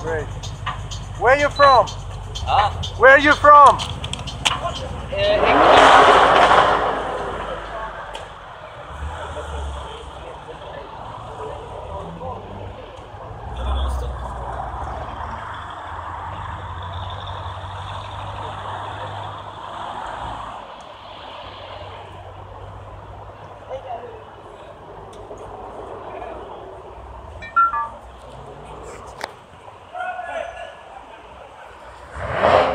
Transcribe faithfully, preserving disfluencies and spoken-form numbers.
Great. Where are you from? Huh? Where are you from? Uh, England.